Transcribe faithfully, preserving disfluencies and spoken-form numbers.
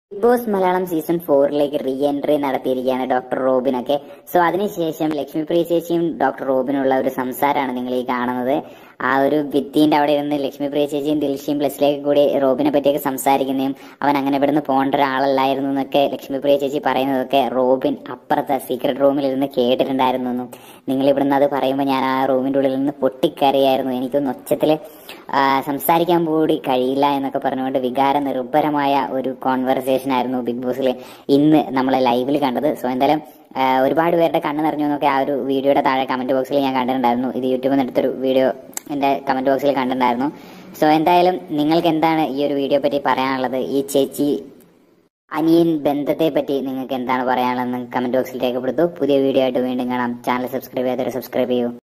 Big Boss Malayalam season ഫോറിലേക്ക് re entry നടത്തിയിരിക്കുകയാണ് doctor റോബിനൊക്കെ. സോ അതിനുശേഷം ലക്ഷ്മിപ്രിയ ചേച്ചിയും ഡോക്ടർ റോബിനുള്ള ഒരു സംസാരമാണ് നിങ്ങൾ ഈ കാണുന്നത്. ആ ഒരു ഭിത്തിന്റെ അവിടെ ഇരുന്ന് ലക്ഷ്മിപ്രിയ ചേച്ചിയും ദിൽഷയും പ്ലസിലേക്ക് കൂടി റോബിനെ പറ്റിയൊക്കെ സംസാരിക്കുന്നതും അവൻ അങ്ങനെ ഇവിടുന്ന് പോകേണ്ട ഒരാളല്ലായിരുന്നു എന്നൊക്കെ ലക്ഷ്മിപ്രിയ ചേച്ചി പറയുന്നതൊക്കെ റോബിൻ അപ്പുറത്തെ സീക്രട്ട് റൂമിൽ ഇരുന്ന് കേട്ടിട്ടുണ്ടായിരുന്നു എന്നും നിങ്ങൾ ഇവിടുന്ന് അത് പറയുമ്പോൾ ഞാൻ ആ റൂമിന്റെ ഉള്ളിൽ നിന്ന് പൊട്ടിക്കരയായിരുന്നു, എനിക്കൊന്ന് ഒച്ചത്തിൽ സംസാരിക്കാൻ കൂടി കഴിയില്ല എന്നൊക്കെ പറഞ്ഞുകൊണ്ട് വികാര നിർഭരമായ ഒരു കോൺവെർസേഷൻ ആയിരുന്നു ബിഗ് ബോസിൽ ഇന്ന് നമ്മളെ ലൈവിൽ കണ്ടത്. സോ എന്തായാലും ഒരുപാട് പേരുടെ കണ്ണ് നിറഞ്ഞു എന്നൊക്കെ ആ ഒരു വീഡിയോയുടെ താഴെ കമന്റ് ബോക്സിൽ ഞാൻ കണ്ടിട്ടുണ്ടായിരുന്നു. ഇത് യൂട്യൂബിൽ നിന്ന് എടുത്തൊരു വീഡിയോ എന്റെ കമന്റ് ബോക്സിൽ കണ്ടിട്ടുണ്ടായിരുന്നു. സോ എന്തായാലും നിങ്ങൾക്ക് എന്താണ് ഈ ഒരു വീഡിയോ പറ്റി പറയാനുള്ളത്? ഈ ചേച്ചി അനിയൻ ബന്ധത്തെ പറ്റി നിങ്ങൾക്ക് എന്താണ് പറയാനുള്ളത് കമന്റ് ബോക്സിൽ രേഖപ്പെടുത്തൂ. പുതിയ വീഡിയോ ആയിട്ട് വീണ്ടും കാണാം. ചാനൽ സബ്സ്ക്രൈബ് ചെയ്യാത്തവരെ സബ്സ്ക്രൈബ് ചെയ്യൂ.